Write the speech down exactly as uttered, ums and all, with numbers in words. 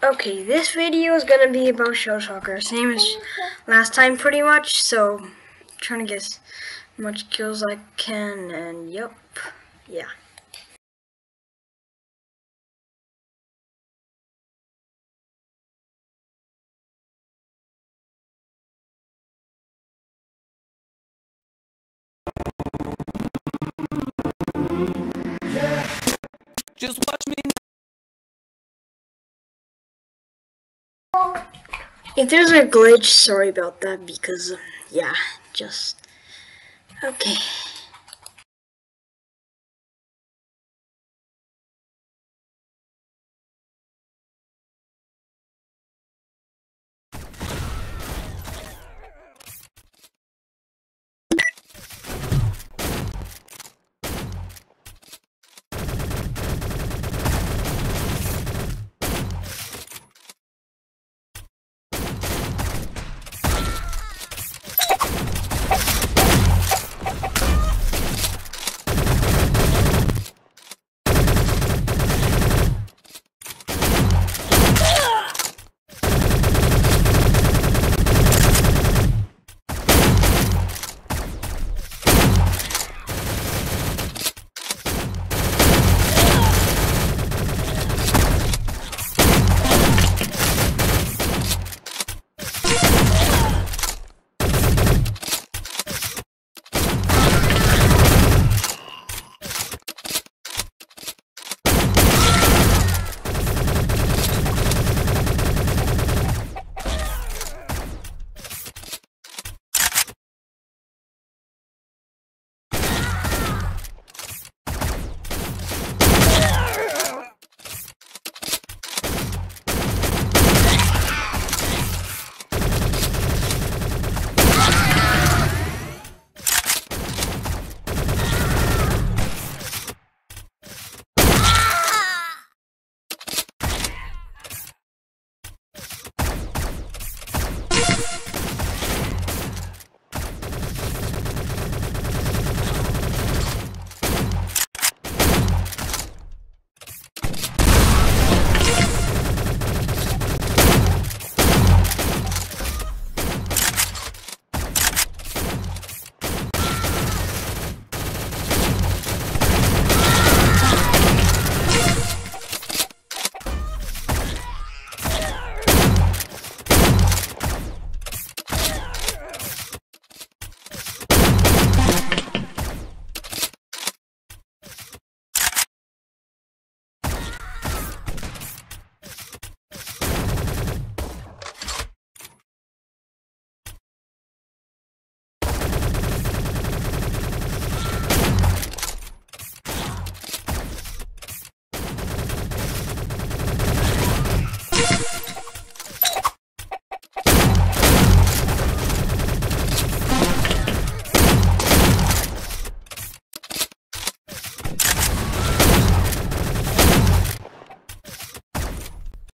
Okay, this video is gonna be about Shell Shocker, same as last time pretty much, so trying to get as much kills I can, and yep, yeah. Just watch me. If there's a glitch, sorry about that, because, yeah, just, okay.